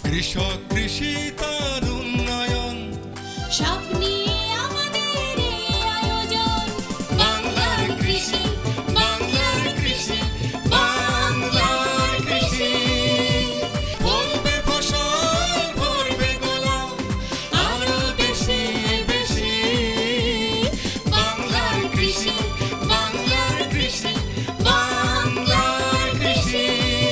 কৃষক কৃষি তার উন্নয়ন সব নিয়ে আমাদের এই আয়োজন। বাংলার কৃষি, বাংলার কৃষি, বাংলার কৃষি। ফলবে ফসল ভরবে গোলা আরো বেশি বেশি। বাংলার কৃষি, বাংলার কৃষি, বাংলার কৃষি,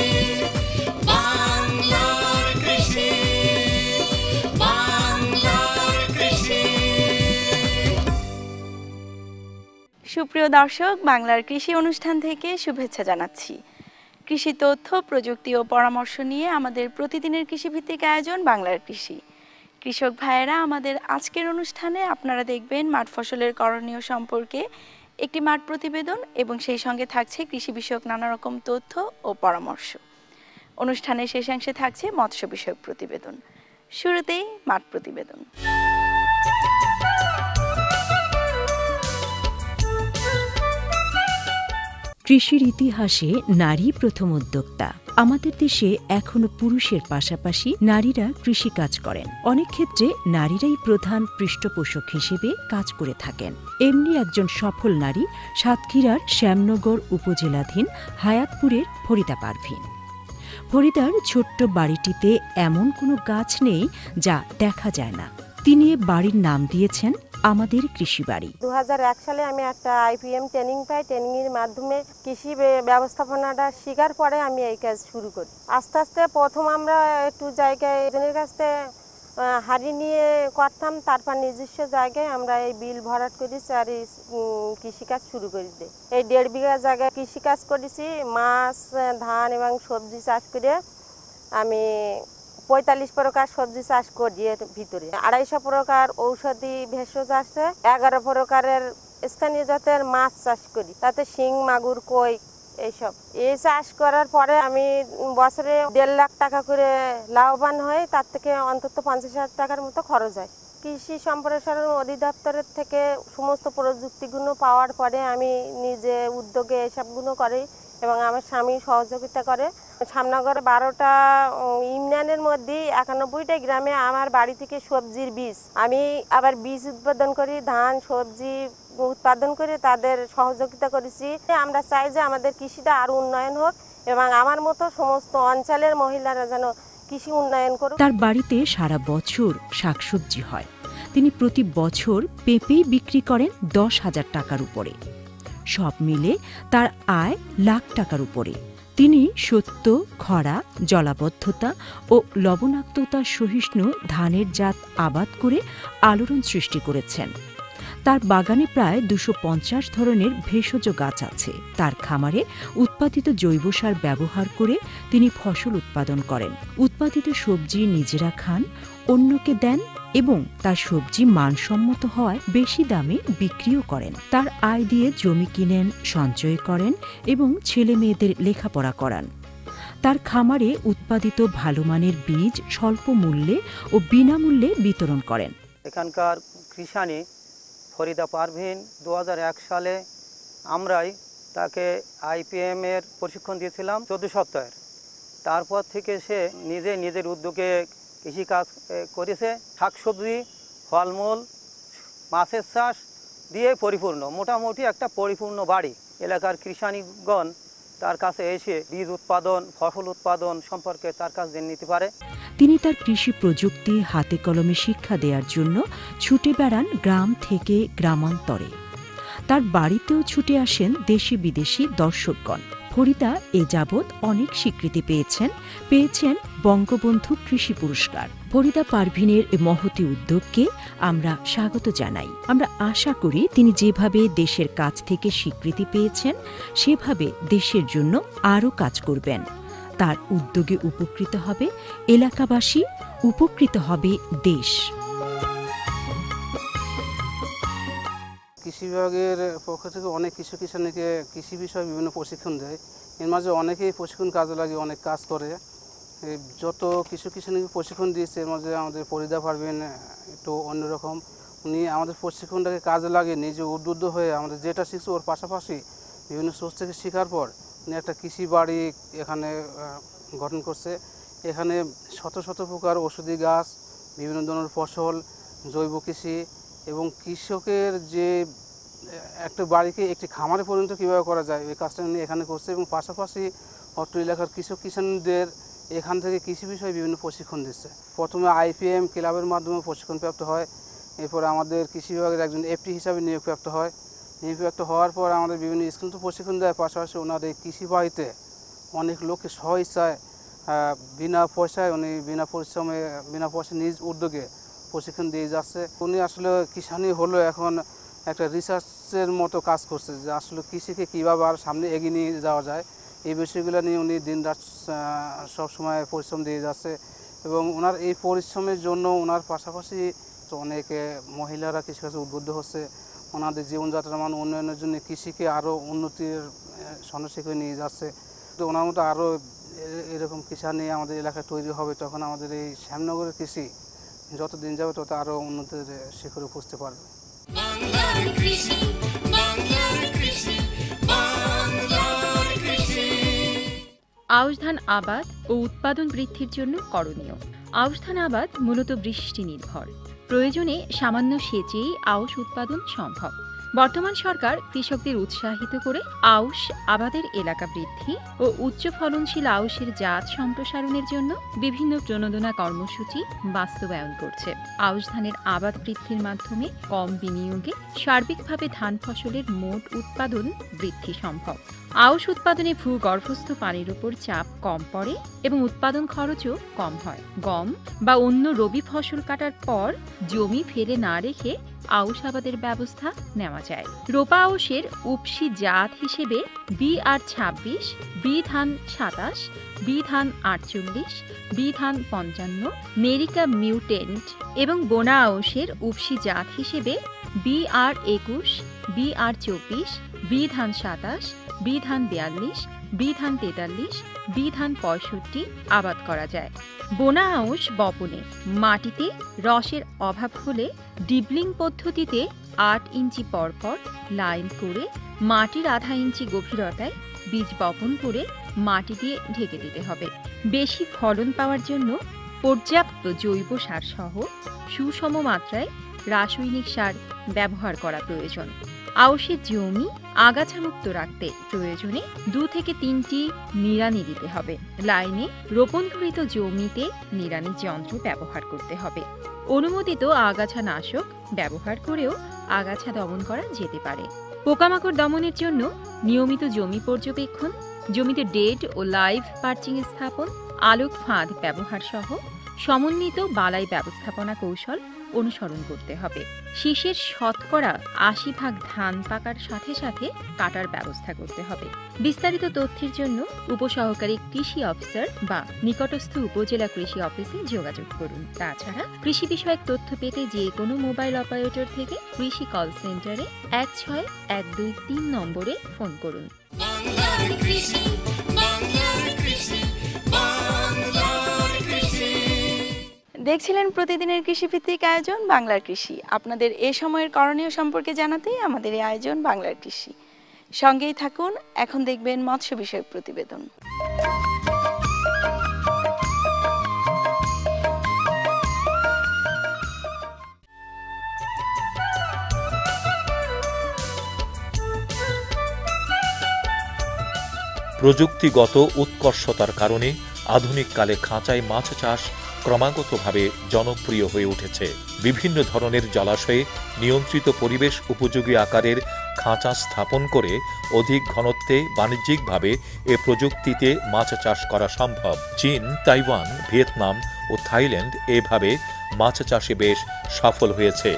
বাংলার কৃষি, বাংলার কৃষি। সুপ্রিয় দর্শক, বাংলার কৃষি অনুষ্ঠান থেকে শুভেচ্ছা জানাচ্ছি। কৃষি তথ্য, প্রযুক্তি ও পরামর্শ নিয়ে আমাদের প্রতিদিনের কৃষিভিত্তিক আয়োজন বাংলার কৃষি। কৃষক ভাইয়েরা, আমাদের আজকের অনুষ্ঠানে আপনারা দেখবেন মাঠ ফসলের করণীয় সম্পর্কে একটি মাঠ প্রতিবেদন এবং সেই সঙ্গে থাকছে কৃষি বিষয়ক নানা রকম তথ্য ও পরামর্শ। অনুষ্ঠানের শেষাংশে থাকছে মৎস্য বিষয়ক প্রতিবেদন। শুরুতেই মাঠ প্রতিবেদন। কৃষির ইতিহাসে নারী প্রথম উদ্যোক্তা। আমাদের দেশে এখনো পুরুষের পাশাপাশি নারীরা কৃষিকাজ করেন। অনেক ক্ষেত্রে নারীরাই প্রধান পৃষ্ঠপোষক হিসেবে কাজ করে থাকেন। এমনি একজন সফল নারী সাতক্ষীরার শ্যামনগর উপজেলাধীন হায়াতপুরের ফরিদা পারভীন। ফরিদার ছোট্ট বাড়িটিতে এমন কোনো গাছ নেই যা দেখা যায় না। তিনি এ বাড়ির নাম দিয়েছেন আমাদের কৃষি বাড়ি। 2001 সালে আমি একটা IPM ট্রেনিং পাই। ট্রেনিংয়ের মাধ্যমে কৃষি ব্যবস্থাপনাটা শেখার পরে আমি এই কাজ শুরু করি। আস্তে আস্তে প্রথম আমরা একটু জায়গায় একজনের কাছ থেকে হাড়ি নিয়ে করতাম, তারপর নিজস্ব জায়গায় আমরা এই বিল ভরাট করেছি আর এই কৃষিকাজ শুরু করে দিই। এই 1.5 বিঘা জায়গায় কৃষিকাজ করেছি। মাছ, ধান এবং সবজি চাষ করে আমি 45 প্রকার সবজি চাষ করি। এর ভিতরে 250 প্রকার ঔষধি ভেষজ আছে, 11 প্রকারের স্থানীয় জাতের মাছ চাষ করি, তাতে শিং, মাগুর, কই এইসব। এই চাষ করার পরে আমি বছরে 1.5 লাখ টাকা করে লাভবান হই। তার থেকে অন্তত 50,000 টাকার মতো খরচ হয়। কৃষি সম্প্রসারণ অধিদপ্তরের থেকে সমস্ত প্রযুক্তিগুলো পাওয়ার পরে আমি নিজে উদ্যোগে এসবগুলো করি এবং আমার স্বামী সহযোগিতা করে। শ্যামনগর 12টা ইউনিয়নের মধ্যে 91টা গ্রামে আমার বাড়ি থেকে সবজির বীজ আমি আবার বীজ উৎপাদন করি, ধান সবজি উৎপাদন করে তাদের সহযোগিতা করেছি। আমরা চাই যে আমাদের কৃষিটা আরো উন্নয়ন হোক এবং আমার মতো সমস্ত অঞ্চলের মহিলারা যেন কৃষি উন্নয়ন করুক। তার বাড়িতে সারা বছর শাকসবজি হয়। তিনি প্রতি বছর পেঁপেই বিক্রি করেন 10,000 টাকার উপরে। সব মিলে তার আয় লাখ টাকার উপরে। তিনি সত্য, খরা, জলাবদ্ধতা ও লবণাক্ততা সহিষ্ণু ধানের জাত আবাদ করে আলোড়ন সৃষ্টি করেছেন। তার বাগানে প্রায় 250 ধরনের ভেষজ গাছ আছে। তার খামারে উৎপাদিত জৈব সার ব্যবহার করে তিনি ফসল উৎপাদন করেন। উৎপাদিত সবজি নিজেরা খান, অন্যকে দেন এবং তার সবজি মানসম্মত হওয়ায় বেশি দামে বিক্রিও করেন। তার আয় দিয়ে জমি কিনেন, সঞ্চয় করেন এবং ছেলে মেয়েদের লেখাপড়া করান। তার খামারে উৎপাদিত ভালো মানের বীজ স্বল্প মূল্যে ও বিনামূল্যে বিতরণ করেন। এখানকার কৃষানি ফরিদা পারভীন 2001 সালে আমরাই তাকে IPM এর প্রশিক্ষণ দিয়েছিলাম 14 সপ্তাহের। তারপর থেকে সে নিজের উদ্যোগে কৃষিকাজ করেছে। শাকসবজি, ফলমূল, মাছের চাষ দিয়ে পরিপূর্ণ, মোটামুটি একটা পরিপূর্ণ বাড়ি। এলাকার কৃষানীগণ তার কাছে এসে বীজ উৎপাদন, ফসল উৎপাদন সম্পর্কে তার কাছে জেনে নিতে পারে। তিনি তার কৃষি প্রযুক্তি হাতে কলমে শিক্ষা দেওয়ার জন্য ছুটে বেড়ান গ্রাম থেকে গ্রামান্তরে। তার বাড়িতেও ছুটে আসেন দেশি বিদেশি দর্শকগণ। ফরিদা এ যাবৎ অনেক স্বীকৃতি পেয়েছেন বঙ্গবন্ধু কৃষি পুরস্কার। ফরিদা পারভীনের মহতী উদ্যোগকে আমরা স্বাগত জানাই। আমরা আশা করি তিনি যেভাবে দেশের কাছ থেকে স্বীকৃতি পেয়েছেন সেভাবে দেশের জন্য আরও কাজ করবেন। তার উদ্যোগে উপকৃত হবে এলাকাবাসী, উপকৃত হবে দেশ। কৃষি বিভাগের পক্ষ থেকে অনেক কৃষানীকে কৃষি বিষয়ে বিভিন্ন প্রশিক্ষণ দেয়। এর মাঝে অনেকেই প্রশিক্ষণ কাজে লাগে, অনেক কাজ করে। যত কৃষানীকে প্রশিক্ষণ দিয়েছে এর মাঝে আমাদের ফরিদা পারভীন একটু অন্যরকম। উনি আমাদের প্রশিক্ষণটাকে কাজে লাগে নিজে উদ্বুদ্ধ হয়ে আমাদের যেটা শিখছে ওর পাশাপাশি বিভিন্ন সোর্স থেকে শেখার পর উনি একটা কৃষি বাড়ি এখানে গঠন করছে এখানে শত শত প্রকার ওষুধি গাছ, বিভিন্ন ধরনের ফসল, জৈব কৃষি এবং কৃষকের যে একটা বাড়িকে একটি খামারে পরিণত কীভাবে করা যায় এই কাজটা নিয়ে এখানে করছে। এবং পাশাপাশি অত্র এলাকার কৃষক কিষাণদের এখান থেকে কৃষি বিষয়ে বিভিন্ন প্রশিক্ষণ দিচ্ছে। প্রথমে IPM ক্লাবের মাধ্যমে প্রশিক্ষণপ্রাপ্ত হয়, এরপরে আমাদের কৃষি বিভাগের একজন FT হিসাবে নিয়োগপ্রাপ্ত হয়। নিয়োগপ্রাপ্ত হওয়ার পর আমাদের বিভিন্ন স্কুল তো প্রশিক্ষণ দেয়, পাশাপাশি ওনার এই কৃষি বাড়িতে অনেক লোককে স্ব-ইচ্ছায় বিনা পয়সায় উনি বিনা পরিশ্রমে বিনা পয়সা নিজ উদ্যোগে প্রশিক্ষণ দিয়ে যাচ্ছে। উনি আসলে কিষাণী হলো এখন একটা রিসার্চের মতো কাজ করছে যে আসলে কৃষিকে কীভাবে আর সামনে এগিয়ে নিয়ে যাওয়া যায় এই বিষয়গুলো নিয়ে উনি দিনরাত সবসময় পরিশ্রম দিয়ে যাচ্ছে। এবং ওনার এই পরিশ্রমের জন্য ওনার পাশাপাশি অনেক মহিলারা কৃষিকাজে উদ্বুদ্ধ হচ্ছে, ওনাদের জীবনযাত্রার মান উন্নয়নের জন্য কৃষিকে আরও উন্নতির সন্ন্যাসীকে নিয়ে যাচ্ছে। তো ওনার মতো আরও এরকম কিষাণী আমাদের এলাকায় তৈরি হবে, তখন আমাদের এই শ্যামনগরের কৃষি যত দিন যাবে তত আরও উন্নতির শিখরে পৌঁছতে পারবে। বাংলার কৃষি, বাংলার কৃষি, বাংলার কৃষি। আউশ ধান আবাদ ও উৎপাদন বৃদ্ধির জন্য করণীয়। আউশ ধান আবাদ মূলত বৃষ্টি নির্ভর, প্রয়োজনে সামান্য সেচেই আউশ উৎপাদন সম্ভব। বর্তমান সরকার কৃষকদের উৎসাহিত করে আউশ আবাদের এলাকা বৃদ্ধি ও উচ্চ ফলনশীল আউশের জাত সম্প্রসারণের জন্য বিভিন্ন প্রণোদনা কর্মসূচি বাস্তবায়ন করছে। আউশ ধানের আবাদ বৃদ্ধির মাধ্যমে কম বিনিয়োগে সার্বিকভাবে ধান ফসলের মোট উৎপাদন বৃদ্ধি সম্ভব। আউশ উৎপাদনে ভূগর্ভস্থ পানির উপর চাপ কম পড়ে এবং উৎপাদন খরচও কম হয়। গম বা অন্য রবি ফসল কাটার পর জমি ফেলে না রেখে আউশ আবাদের ব্যবস্থা নেওয়া যায়। রোপা আউশের উপসি জাত হিসেবে BR26, বি ধান 27, বি ধান 48, বি ধান 55, নেরিকা মিউটেন্ট এবং বোনা আউশের উপসি জাত হিসেবে BR21, BR24, বি ধান 27, বি ধান 42, বি ধান 43, বি ধান 65 আবাদ করা যায়। বোনা আউশ বপনে মাটিতে রসের অভাব হলে ডিবলিং পদ্ধতিতে 8 ইঞ্চি পরপর লাইন করে মাটির আধা ইঞ্চি গভীরতায় বীজ বপন করে মাটি দিয়ে ঢেকে দিতে হবে। বেশি ফলন পাওয়ার জন্য পর্যাপ্ত জৈব সার সহ সুষম মাত্রায় রাসায়নিক সার ব্যবহার করা প্রয়োজন। আউশের জমি আগাছামুক্ত রাখতে প্রয়োজনে 2 থেকে 3টি নিড়ানি দিতে হবে। লাইনে রোপণকৃত জমিতে নিড়ানি যন্ত্র ব্যবহার করতে হবে। অনুমোদিত আগাছা নাশক ব্যবহার করেও আগাছা দমন করা যেতে পারে। পোকামাকড় দমনের জন্য নিয়মিত জমি পর্যবেক্ষণ, জমিতে ডেড ও লাইভ পার্চিং স্থাপন, আলোক ফাঁদ ব্যবহার সহ সমন্বিত বালাই ব্যবস্থাপনা কৌশল অনুসরণ করতে হবে। শীষের শতকরা 80% ধান পাকার সাথে সাথে কাটার ব্যবস্থা করতে হবে। বিস্তারিত তথ্যের জন্য উপসহকারী কৃষি অফিসার বা নিকটস্থ উপজেলা কৃষি অফিসে যোগাযোগ করুন। তাছাড়া কৃষি বিষয়ক তথ্য পেতে যে কোনো মোবাইল অপারেটর থেকে কৃষি কল সেন্টারে 16123 নম্বরে ফোন করুন। বাংলার কৃষি, বাংলার কৃষি, বাংলার কৃষি। দেখছিলেন প্রতিদিনের কৃষিভিত্তিক আয়োজন বাংলার কৃষি। আপনাদের এ সময়ের করণীয় সম্পর্কে জানাতেই আমাদের এই আয়োজন বাংলার কৃষি। সঙ্গেই থাকুন, এখন দেখবেন মৎস্য বিষয়ক প্রতিবেদন। প্রযুক্তিগত উৎকর্ষতার কারণে আধুনিক কালে খাঁচায় মাছ চাষ ক্রমাগতভাবে জনপ্রিয় হয়ে উঠেছে। বিভিন্ন ধরনের জলাশয়ে নিয়ন্ত্রিত পরিবেশ উপযোগী আকারের খাঁচা স্থাপন করে অধিক ঘনত্বে বাণিজ্যিকভাবে এ প্রযুক্তিতে মাছ চাষ করা সম্ভব। চীন, তাইওয়ান, ভিয়েতনাম ও থাইল্যান্ড এভাবে মাছ চাষে বেশ সফল হয়েছে।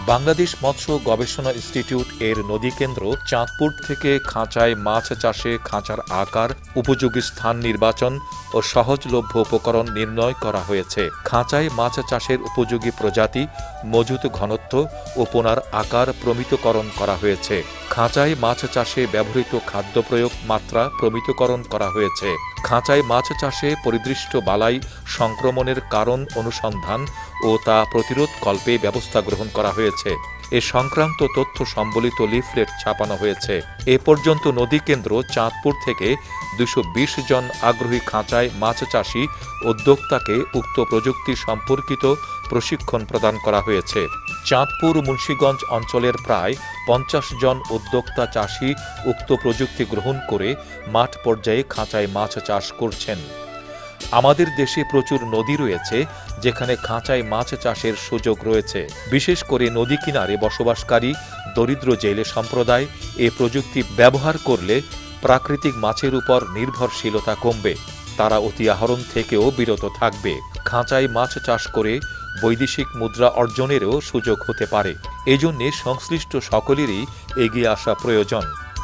বাংলাদেশ মৎস্য গবেষণা ইনস্টিটিউট এর নদী কেন্দ্র চাঁদপুর থেকে খাঁচায় মাছ চাষে খাঁচার আকার, উপযোগী স্থান নির্বাচন ও সহজলভ্য উপকরণ নির্ণয় করা হয়েছে। খাঁচায় মাছ চাষের উপযোগী প্রজাতি, মজুত ঘনত্ব ও পোনার আকার প্রমিতকরণ করা হয়েছে। খাঁচায় মাছ চাষে ব্যবহৃত খাদ্য প্রয়োগ মাত্রা প্রমিতকরণ করা হয়েছে। খাঁচায় মাছ চাষে পরিদৃষ্ট বালাই সংক্রমণের কারণ অনুসন্ধান ও তা প্রতিরোধ কল্পে ব্যবস্থা গ্রহণ করা হয়েছে। এ সংক্রান্ত তথ্য সম্বলিত লিফলেট ছাপানো হয়েছে। এ পর্যন্ত নদী কেন্দ্র চাঁদপুর থেকে 220 জন আগ্রহী খাঁচায় মাছ চাষী উদ্যোক্তাকে উক্ত প্রযুক্তি সম্পর্কিত প্রশিক্ষণ প্রদান করা হয়েছে। চাঁদপুর মুন্সিগঞ্জ অঞ্চলের প্রায় 50 জন উদ্যোক্তা চাষী উক্ত প্রযুক্তি গ্রহণ করে মাঠ পর্যায়ে খাঁচায় মাছ চাষ করছেন। আমাদের দেশে প্রচুর নদী রয়েছে যেখানে খাঁচায় মাছ চাষের সুযোগ রয়েছে। বিশেষ করে নদী কিনারে বসবাসকারী দরিদ্র জেলে সম্প্রদায় এ প্রযুক্তি ব্যবহার করলে প্রাকৃতিক মাছের উপর নির্ভরশীলতা কমবে। তারা অতি আহরণ থেকেও বিরত থাকবে। খাঁচায় মাছ চাষ করে বৈদেশিক মুদ্রা অর্জনেরও সুযোগ হতে পারে। এজন্য সংশ্লিষ্ট সকলেরই এগিয়ে আসা প্রয়োজন।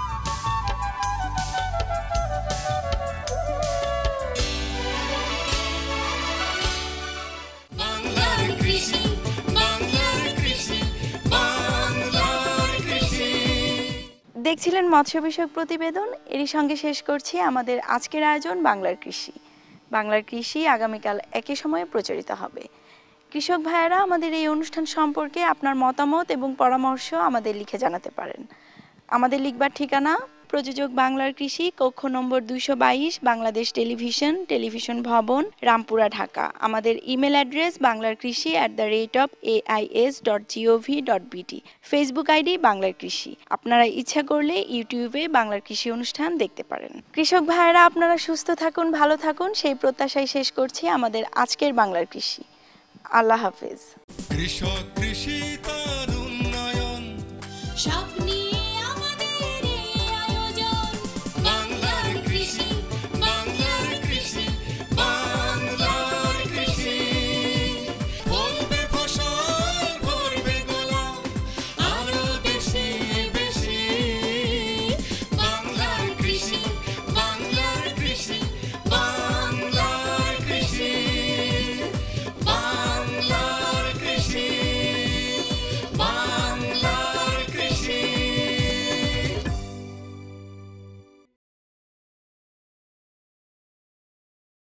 বাংলার কৃষি, বাংলার কৃষি, বাংলার কৃষি। দেখছিলেন মৎস্য বিষয়ক প্রতিবেদন। এরই সঙ্গে শেষ করছি আমাদের আজকের আয়োজন বাংলার কৃষি। বাংলার কৃষি আগামীকাল একই সময়ে প্রচারিত হবে। কৃষক ভাইয়েরা আমাদের এই অনুষ্ঠান সম্পর্কে আপনার মতামত এবং পরামর্শ আমাদের লিখে জানাতে পারেন। আমাদের লিখবার ঠিকানা প্রযোজক বাংলার কৃষি, কক্ষ নম্বর 222, বাংলাদেশ টেলিভিশন, টেলিভিশন ভবন, রামপুরা, ঢাকা। আমাদের email address banglarkrishi@ais.gov.bt। Facebook ID বাংলার কৃষি। আপনারা ইচ্ছা করলে ইউটিউবে বাংলার কৃষি অনুষ্ঠান দেখতে পারেন। কৃষক ভাইয়েরা আপনারা সুস্থ থাকুন, ভালো থাকুন, সেই প্রত্যাশায় শেষ করছি আমাদের আজকের বাংলার কৃষি। আল্লাহ হাফেজ। কৃষক কৃষি তার উন্নয়ন স্বপ্নে